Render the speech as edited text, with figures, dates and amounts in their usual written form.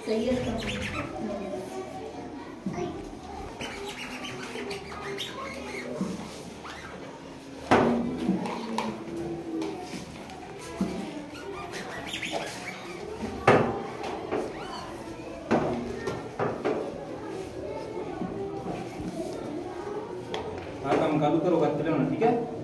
सही है तो हाँ काम चालू करो, बात करो ना, ठीक है।